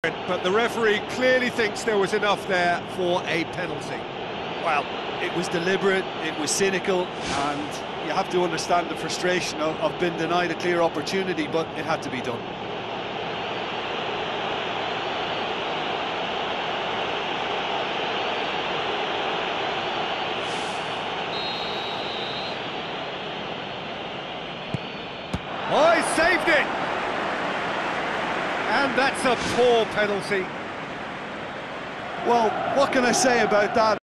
But the referee clearly thinks there was enough there for a penalty. Well, it was deliberate, it was cynical, and you have to understand the frustration of being denied a clear opportunity, but it had to be done. Oh, he saved it! And that's a poor penalty. Well, what can I say about that?